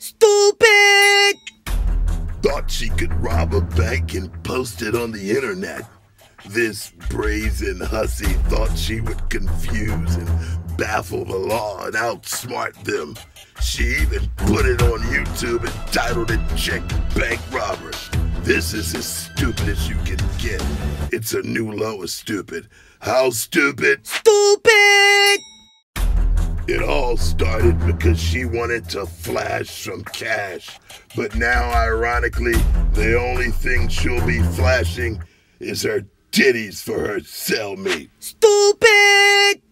Stupid! Thought she could rob a bank and post it on the internet. This brazen hussy thought she would confuse and baffle the law and outsmart them. She even put it on YouTube and titled it Chick Bank Robber. This is as stupid as you can get. It's a new low of stupid. How stupid? Stupid! It all started because she wanted to flash some cash. But now, ironically, the only thing she'll be flashing is her titties for her cellmate. Stupid!